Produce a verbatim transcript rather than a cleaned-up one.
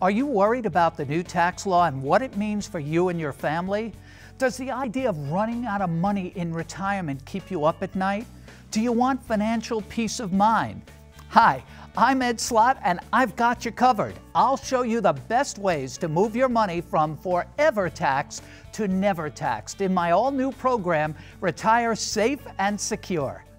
Are you worried about the new tax law and what it means for you and your family? Does the idea of running out of money in retirement keep you up at night? Do you want financial peace of mind? Hi, I'm Ed Slott and I've got you covered. I'll show you the best ways to move your money from forever taxed to never taxed in my all-new program, Retire Safe and Secure.